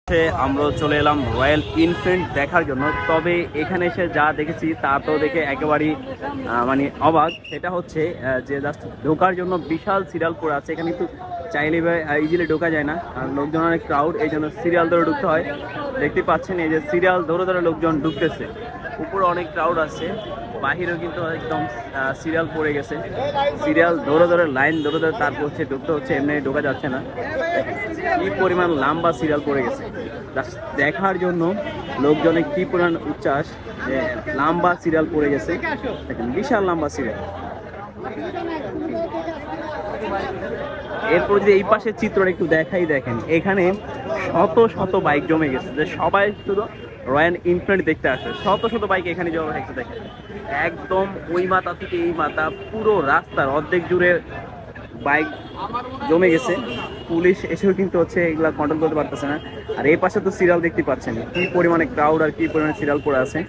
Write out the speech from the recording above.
আমরা চলে এলাম রয়্যাল এনফিল্ড দেখার জন্য। তবে এখানে এসে যা দেখেছি তা তো দেখে একেবারেই মানে অবাক। সেটা হচ্ছে যে জাস্ট ঢোকার জন্য বিশাল সিরিয়াল পড়ে আছে। এখানে কিন্তু চাইলে ইজিলি ঢোকা যায় না, আর লোকজন অনেক ক্রাউড, এই জন্য সিরিয়াল ধরে ঢুকতে হয়। দেখতে পাচ্ছেন এই যে সিরিয়াল ধরে ধরে লোকজন ঢুকতেছে। উপরে অনেক ক্রাউড আছে, বাহিরেও কিন্তু একদম সিরিয়াল পড়ে গেছে। সিরিয়াল ধরে ধরে লাইন ধরে ধরে তারপর হচ্ছে ঢুকতে হচ্ছে, এমনি ঢোকা যাচ্ছে না। কি পরিমাণ লম্বা সিরিয়াল পড়ে গেছে দেখার জন্য লোকজনের কি পরিমাণ উচ্ছ্বাস যে লম্বা সিরিয়াল পড়ে গেছে। দেখেন বিশাল লম্বা সিরিয়াল। এরপর যদি এই পাশের চিত্রটা একটু দেখাই, দেখেন এখানে শত শত বাইক জমে গেছে, যে সবাই শুধু রয়্যাল এনফিল্ড দেখতে আসে। শত শত বাইক এখানে জমা হয়েছে। দেখেন একদম ওই মাথা থেকে এই মাথা পুরো রাস্তার অর্ধেক জুড়ে বাইক জমে গেছে। পুলিশ এসেও কিন্তু হচ্ছে এগুলা কন্ট্রোল করতে পারতেছে না। আর এই পাশে তো সিরিয়াল দেখতে পাচ্ছেন কি পরিমাণে ক্রাউড আর কি পরিমাণে সিরিয়াল পড়ে আছে।